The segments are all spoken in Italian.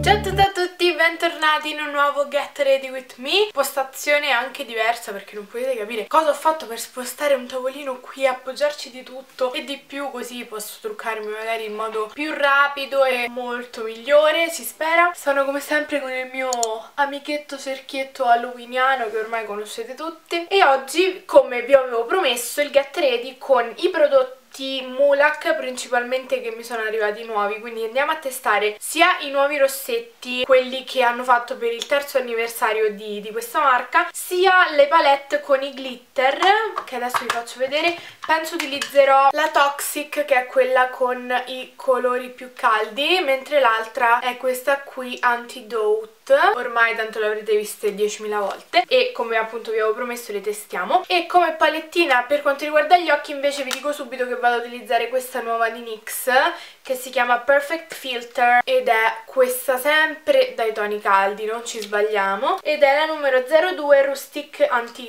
Ciao a tutti, bentornati in un nuovo Get Ready With Me. Postazione anche diversa perché non potete capire cosa ho fatto per spostare un tavolino qui, appoggiarci di tutto e di più, così posso truccarmi magari in modo più rapido e molto migliore, si spera. Sono come sempre con il mio amichetto cerchietto halloweeniano che ormai conoscete tutti e oggi, come vi avevo promesso, il Get Ready con i prodotti Mulac principalmente che mi sono arrivati nuovi, quindi andiamo a testare sia i nuovi rossetti, quelli che hanno fatto per il terzo anniversario di questa marca, sia le palette con i glitter che adesso vi faccio vedere. Penso utilizzerò la Toxic, che è quella con i colori più caldi, mentre l'altra è questa qui Antidote. Ormai tanto le avrete viste 10.000 volte e come appunto vi avevo promesso le testiamo. E come palettina per quanto riguarda gli occhi invece vi dico subito che vado ad utilizzare questa nuova di NYX che si chiama Perfect Filter ed è questa sempre dai toni caldi, non ci sbagliamo, ed è la numero 02 Rustic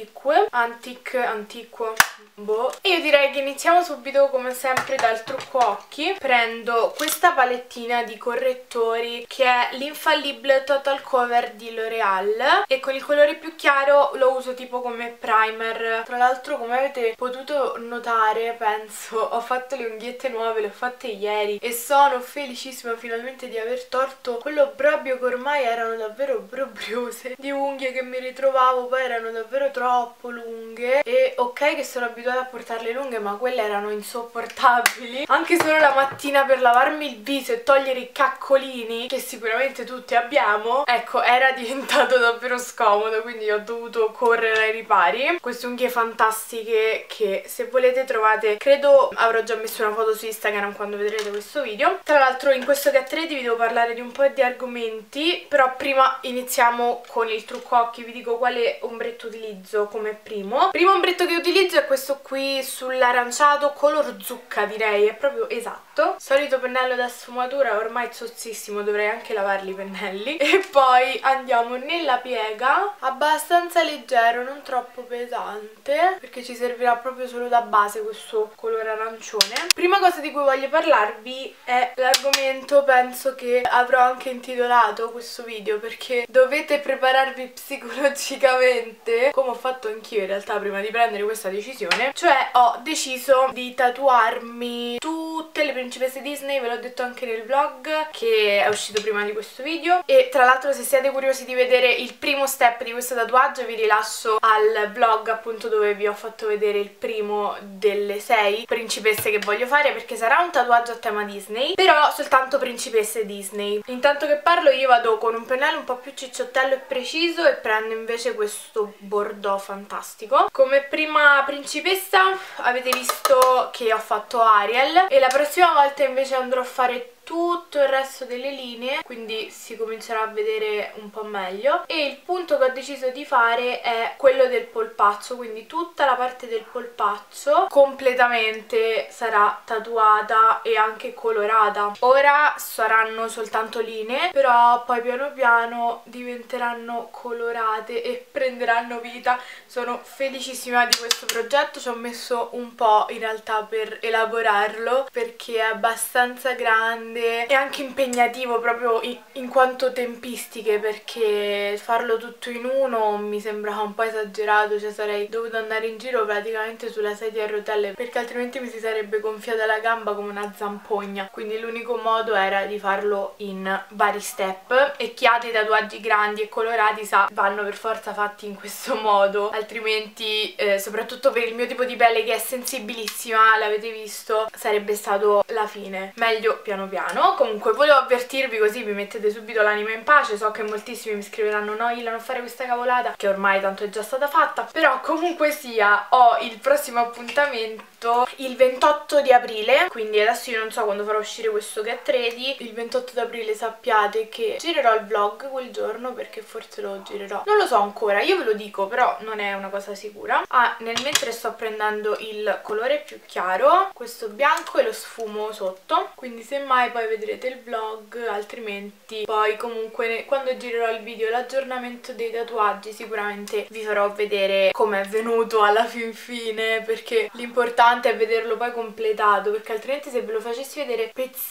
Antiquo boh. E io direi che iniziamo subito come sempre dal trucco occhi. Prendo questa palettina di correttori che è l'Infallible Total Cover di L'Oreal e con il colore più chiaro lo uso tipo come primer. Tra l'altro, come avete potuto notare, penso, ho fatto le unghiette nuove, le ho fatte ieri e sono felicissima finalmente di aver tolto quell'obbrobrio che ormai erano davvero obbrobriose di unghie che mi ritrovavo, poi erano davvero troppo lunghe e ok che sono abituata a portarle lunghe, ma quelle erano insopportabili. Anche solo la mattina per lavarmi il viso e togliere i caccolini che sicuramente tutti abbiamo, ecco, era diventato davvero scomodo, quindi ho dovuto correre ai ripari. Queste unghie fantastiche che se volete trovate, credo avrò già messo una foto su Instagram quando vedrete questo video. Tra l'altro in questo Get Ready vi devo parlare di un po' di argomenti, però prima iniziamo con il trucco occhi. Vi dico quale ombretto utilizzo come primo. Primo ombretto che utilizzo è questo qui sull'aranciato, color zucca direi, è proprio esatto. Solito pennello da sfumatura, ormai zozzissimo, dovrei anche lavarli i pennelli. E poi andiamo nella piega, abbastanza leggero, non troppo pesante, perché ci servirà proprio solo da base questo colore arancione. Prima cosa di cui voglio parlarvi è l'argomento, penso che avrò anche intitolato questo video, perché dovete prepararvi psicologicamente, come ho fatto anch'io in realtà prima di prendere questa decisione. Cioè ho deciso di tatuarmi tutte le principesse Disney, ve l'ho detto anche nel vlog che è uscito prima di questo video, e tra l'altro se siete curiosi di vedere il primo step di questo tatuaggio vi rilascio al vlog appunto dove vi ho fatto vedere il primo delle 6 principesse che voglio fare, perché sarà un tatuaggio a tema Disney, però soltanto principesse Disney. Intanto che parlo io vado con un pennello un po' più cicciottello e preciso e prendo invece questo bordeaux fantastico. Come prima principessa avete visto che ho fatto Ariel e la prossima volta invece andrò a fare tutto il resto delle linee, quindi si comincerà a vedere un po' meglio. E il punto che ho deciso di fare è quello del polpaccio, quindi tutta la parte del polpaccio completamente sarà tatuata e anche colorata. Ora saranno soltanto linee, però poi piano piano diventeranno colorate e prenderanno vita. Sono felicissima di questo progetto, ci ho messo un po' in realtà per elaborarlo perché è abbastanza grande e anche impegnativo proprio in quanto tempistiche, perché farlo tutto in uno mi sembrava un po' esagerato, cioè sarei dovuta andare in giro praticamente sulla sedia a rotelle perché altrimenti mi si sarebbe gonfiata la gamba come una zampogna, quindi l'unico modo era di farlo in vari step. E chi ha dei tatuaggi grandi e colorati sa, vanno per forza fatti in questo modo, altrimenti soprattutto per il mio tipo di pelle che è sensibilissima, l'avete visto, sarebbe stato la fine. Meglio piano piano. Comunque volevo avvertirvi così vi mettete subito l'anima in pace. So che moltissimi mi scriveranno no Ila non fare questa cavolata, che ormai tanto è già stata fatta, però comunque sia ho il prossimo appuntamento il 28 di aprile, quindi adesso io non so quando farò uscire questo Get Ready. Il 28 di aprile sappiate che girerò il vlog quel giorno, perché forse lo girerò, non lo so ancora, io ve lo dico però non è una cosa sicura. Nel mentre sto prendendo il colore più chiaro, questo bianco, e lo sfumo sotto, quindi semmai poi vedrete il vlog, altrimenti poi comunque quando girerò il video l'aggiornamento dei tatuaggi sicuramente vi farò vedere come è venuto alla fin fine, perché l'importante è vederlo poi completato, perché altrimenti se ve lo facessi vedere pezzettino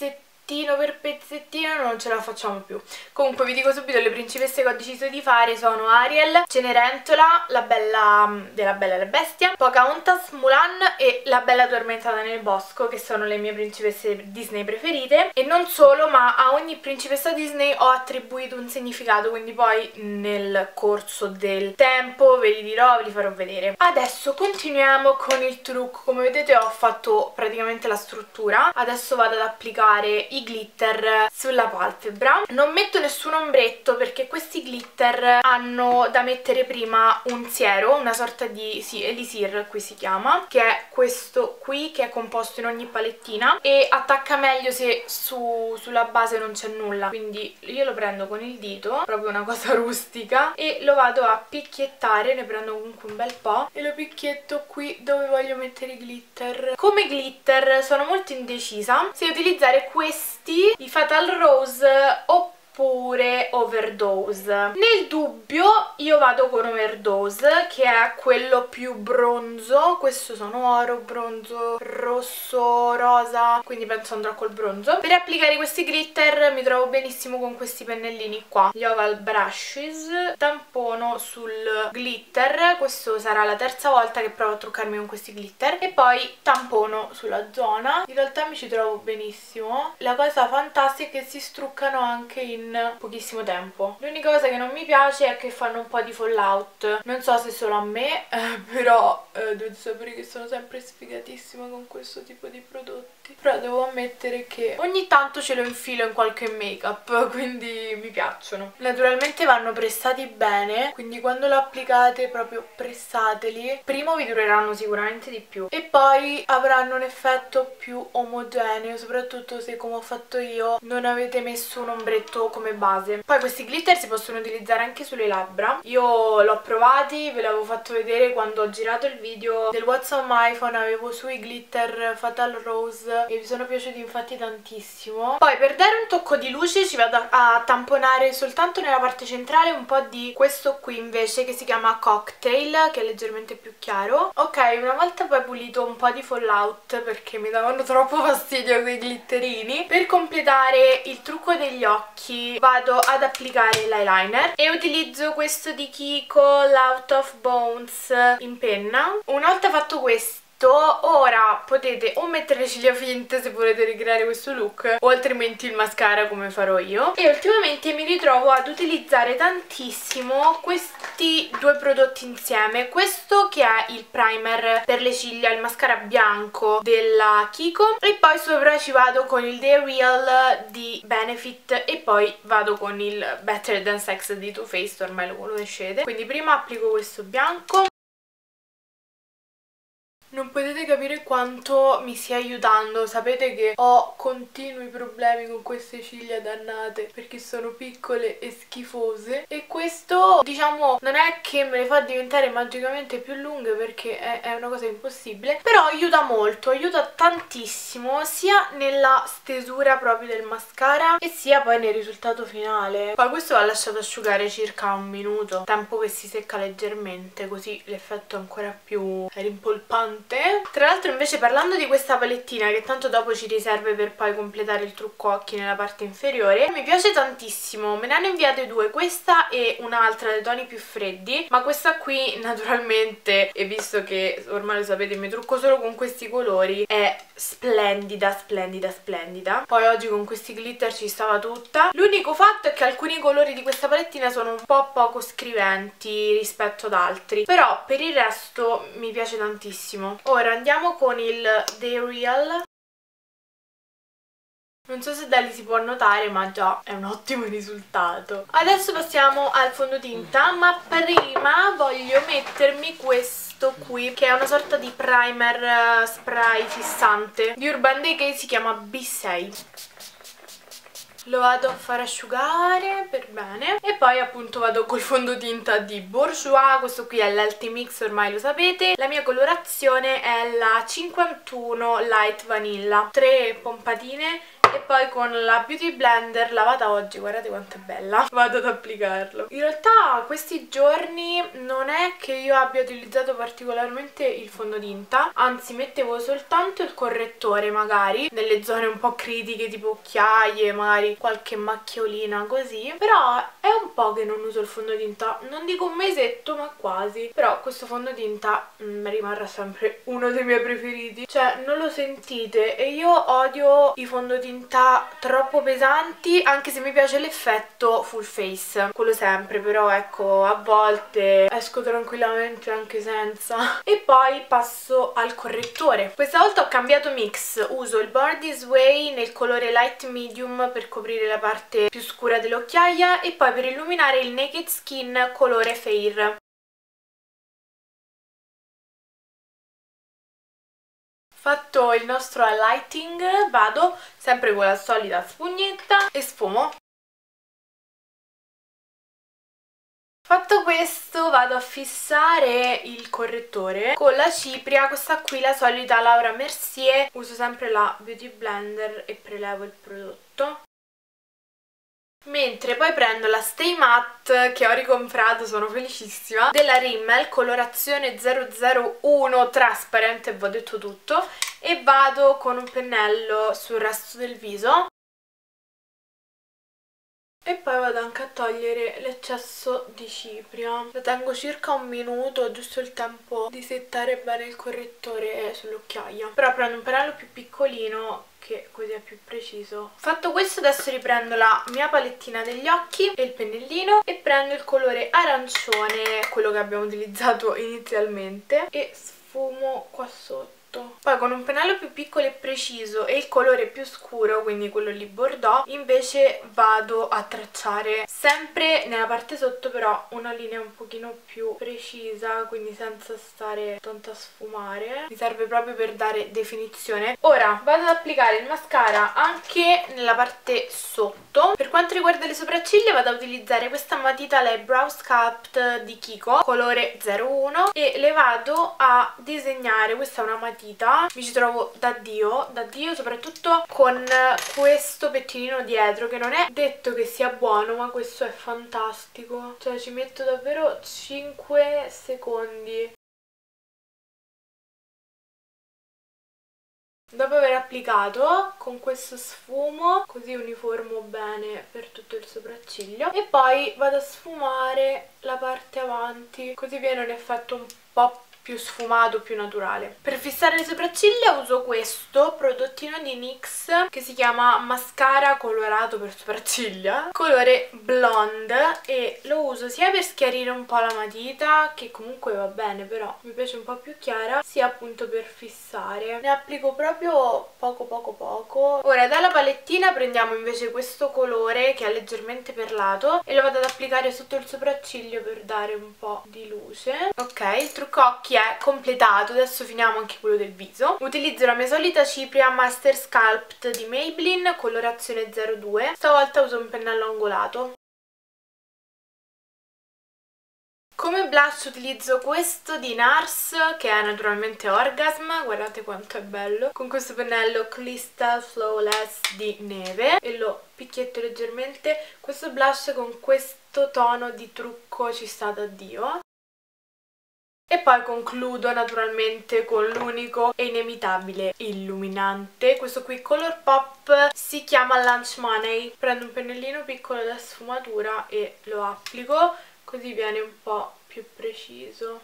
pezzettino per pezzettino non ce la facciamo più. Comunque vi dico subito, le principesse che ho deciso di fare sono Ariel, Cenerentola, la Bella della Bella e la Bestia, Pocahontas, Mulan e la Bella addormentata nel bosco, che sono le mie principesse Disney preferite. E non solo, ma a ogni principessa Disney ho attribuito un significato, quindi poi nel corso del tempo ve li dirò, ve li farò vedere. Adesso continuiamo con il trucco. Come vedete ho fatto praticamente la struttura, adesso vado ad applicare i glitter sulla palpebra. Non metto nessun ombretto perché questi glitter hanno da mettere prima un siero, una sorta di, sì, elisir qui si chiama, che è questo qui, che è composto in ogni palettina e attacca meglio se sulla base non c'è nulla. Quindi io lo prendo con il dito, proprio una cosa rustica, e lo vado a picchiettare, ne prendo comunque un bel po' e lo picchietto qui dove voglio mettere i glitter. Come glitter sono molto indecisa se utilizzare questi, i Fatal Rose oppure Overdose. Nel dubbio io vado con Overdose, che è quello più bronzo. Questo sono oro, bronzo, rosso, rosa, quindi penso andrò col bronzo. Per applicare questi glitter mi trovo benissimo con questi pennellini qua, gli Oval Brushes. Tampono sul glitter, questo sarà la terza volta che provo a truccarmi con questi glitter, e poi tampono sulla zona. In realtà mi ci trovo benissimo. La cosa fantastica è che si struccano anche in pochissimo tempo. L'unica cosa che non mi piace è che fanno un po' di fallout. Non so se solo a me, però dovete sapere che sono sempre sfigatissima con questo tipo di prodotti. Però devo ammettere che ogni tanto ce lo infilo in qualche make up, quindi mi piacciono. Naturalmente vanno pressati bene, quindi quando lo applicate proprio pressateli. Primo vi dureranno sicuramente di più e poi avranno un effetto più omogeneo, soprattutto se, come ho fatto io, non avete messo un ombretto come base. Poi questi glitter si possono utilizzare anche sulle labbra. Io l'ho provati, ve l'avevo fatto vedere quando ho girato il video del What's on my iPhone, avevo sui glitter Fatal Rose e mi sono piaciuti infatti tantissimo. Poi per dare un tocco di luce ci vado a tamponare soltanto nella parte centrale un po' di questo qui invece, che si chiama Cocktail, che è leggermente più chiaro. Ok, una volta poi pulito un po' di fallout perché mi davano troppo fastidio quei glitterini, per completare il trucco degli occhi vado ad applicare l'eyeliner e utilizzo questo di Kiko, l'Out of Bones in penna. Una volta fatto questo, ora potete o mettere le ciglia finte se volete ricreare questo look, o altrimenti il mascara come farò io. E ultimamente mi ritrovo ad utilizzare tantissimo questi due prodotti insieme. Questo che è il primer per le ciglia, il mascara bianco della Kiko, e poi sopra ci vado con il The Real di Benefit e poi vado con il Better Than Sex di Too Faced, ormai lo conoscete. Quindi prima applico questo bianco. Non potete capire quanto mi stia aiutando. Sapete che ho continui problemi con queste ciglia dannate perché sono piccole e schifose, e questo, diciamo, non è che me le fa diventare magicamente più lunghe perché è una cosa impossibile, però aiuta molto, aiuta tantissimo sia nella stesura proprio del mascara e sia poi nel risultato finale. Poi questo va lasciato asciugare circa un minuto, tempo che si secca leggermente, così l'effetto è ancora più rimpolpante. Tra l'altro invece, parlando di questa palettina che tanto dopo ci riserve per poi completare il trucco occhi nella parte inferiore, mi piace tantissimo. Me ne hanno inviate due, questa e un'altra dei toni più freddi, ma questa qui naturalmente, e visto che ormai lo sapete mi trucco solo con questi colori, è splendida, splendida, splendida. Poi oggi con questi glitter ci stava tutta. L'unico fatto è che alcuni colori di questa palettina sono un po' poco scriventi rispetto ad altri, però per il resto mi piace tantissimo. Ora andiamo con il The Real. Non so se da lì si può notare, ma già è un ottimo risultato. Adesso passiamo al fondotinta, ma prima voglio mettermi questo qui, che è una sorta di primer spray fissante di Urban Decay, si chiama B6. Lo vado a far asciugare per bene e poi appunto vado col fondotinta di Bourjois. Questo qui è l'Ultimix, ormai lo sapete. La mia colorazione è la 51 Light Vanilla. 3 pompatine e poi con la Beauty Blender lavata oggi, guardate quanto è bella, vado ad applicarlo. In realtà questi giorni non è che io abbia utilizzato particolarmente il fondotinta, anzi mettevo soltanto il correttore magari nelle zone un po' critiche tipo occhiaie, magari qualche macchiolina così, però è un po' che non uso il fondotinta, non dico un mesetto ma quasi, però questo fondotinta rimarrà sempre uno dei miei preferiti, cioè non lo sentite e io odio i fondotinta troppo pesanti, anche se mi piace l'effetto full face, quello sempre, però ecco a volte esco tranquillamente anche senza. E poi passo al correttore, questa volta ho cambiato mix, uso il Born This Way nel colore light medium per coprire la parte più scura dell'occhiaia e poi per illuminare il Naked Skin colore Fair. Fatto il nostro highlighting vado sempre con la solita spugnetta e sfumo. Fatto questo vado a fissare il correttore con la cipria, questa qui la solita Laura Mercier, uso sempre la Beauty Blender e prelevo il prodotto. Mentre poi prendo la Stay Matte che ho ricomprato, sono felicissima, della Rimmel, colorazione 001 trasparente, vi ho detto tutto, e vado con un pennello sul resto del viso. E poi vado anche a togliere l'eccesso di cipria. Lo tengo circa un minuto, giusto il tempo di settare bene il correttore sull'occhiaia. Però prendo un pennello più piccolino che così è più preciso. Fatto questo adesso riprendo la mia palettina degli occhi e il pennellino e prendo il colore arancione, quello che abbiamo utilizzato inizialmente, e sfumo qua sotto. Poi con un pennello più piccolo e preciso e il colore più scuro, quindi quello lì Bordeaux, invece vado a tracciare sempre nella parte sotto, però una linea un pochino più precisa, quindi senza stare tanto a sfumare. Mi serve proprio per dare definizione. Ora vado ad applicare il mascara anche nella parte sotto. Per quanto riguarda le sopracciglia vado ad utilizzare questa matita, la Brow Sculpt di Kiko, colore 01, e le vado a disegnare. Questa è una matita, mi ci trovo da Dio soprattutto con questo pettinino dietro, che non è detto che sia buono, ma questo è fantastico, cioè ci metto davvero 5 secondi. Dopo aver applicato con questo sfumo, così uniformo bene per tutto il sopracciglio, e poi vado a sfumare la parte avanti, così viene un effetto un po' più sfumato, più naturale. Per fissare le sopracciglia uso questo prodottino di NYX che si chiama mascara colorato per sopracciglia, colore blonde, e lo uso sia per schiarire un po' la matita, che comunque va bene però mi piace un po' più chiara, sia appunto per fissare. Ne applico proprio poco. Ora dalla palettina prendiamo invece questo colore che è leggermente perlato e lo vado ad applicare sotto il sopracciglio per dare un po' di luce. Ok, il trucco occhi è completato, adesso finiamo anche quello del viso. Utilizzo la mia solita cipria Master Sculpt di Maybelline, colorazione 02, stavolta uso un pennello angolato. Come blush utilizzo questo di NARS, che è naturalmente Orgasm, guardate quanto è bello, con questo pennello Crystal Flawless di neve, e lo picchietto leggermente. Questo blush con questo tono di trucco ci sta da Dio. E poi concludo naturalmente con l'unico e inimitabile illuminante, questo qui Colourpop, si chiama Lunch Money. Prendo un pennellino piccolo da sfumatura e lo applico, così viene un po' più preciso.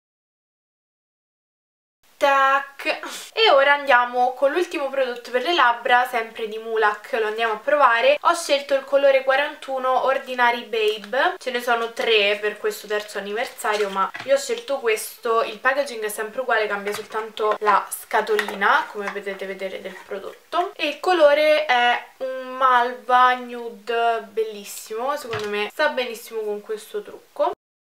Tac! E ora andiamo con l'ultimo prodotto per le labbra, sempre di Mulac, lo andiamo a provare. Ho scelto il colore 41 Ordinary Babe, ce ne sono 3 per questo terzo anniversario, ma io ho scelto questo. Il packaging è sempre uguale, cambia soltanto la scatolina, come potete vedere, del prodotto, e il colore è un malva nude bellissimo, secondo me sta benissimo con questo trucco.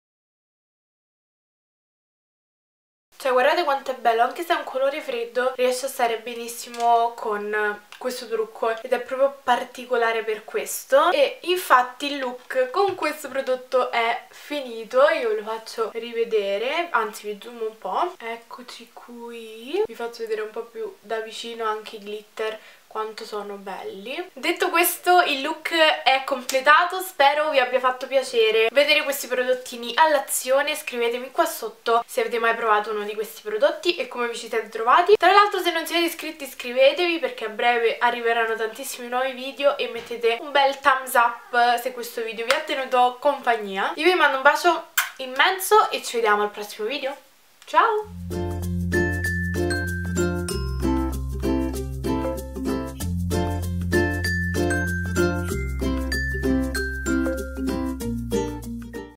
Cioè guardate quanto è bello, anche se è un colore freddo riesce a stare benissimo con questo trucco ed è proprio particolare per questo. E infatti il look con questo prodotto è finito, io ve lo faccio rivedere, anzi vi zoom un po', eccoci qui, vi faccio vedere un po' più da vicino anche i glitter. quanto sono belli. Detto questo, il look è completato, spero vi abbia fatto piacere vedere questi prodottini all'azione. Scrivetemi qua sotto se avete mai provato uno di questi prodotti e come vi ci siete trovati. Tra l'altro, se non siete iscritti iscrivetevi, perché a breve arriveranno tantissimi nuovi video, e mettete un bel thumbs up se questo video vi ha tenuto compagnia. Io vi mando un bacio immenso e ci vediamo al prossimo video. Ciao!